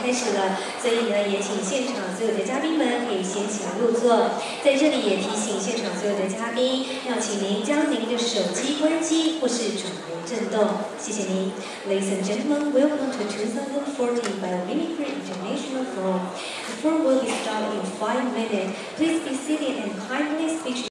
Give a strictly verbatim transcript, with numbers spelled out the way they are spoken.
开始了，所以呢，也请现场所有的嘉宾们可以先请入座。在这里也提醒现场所有的嘉宾，要请您将您的手机关机或是转为震动，谢谢您。Ladies and gentlemen, welcome to twenty fourteen Biomimicry International Forum. The forum will be started in five minutes. Please be seated and kindly switch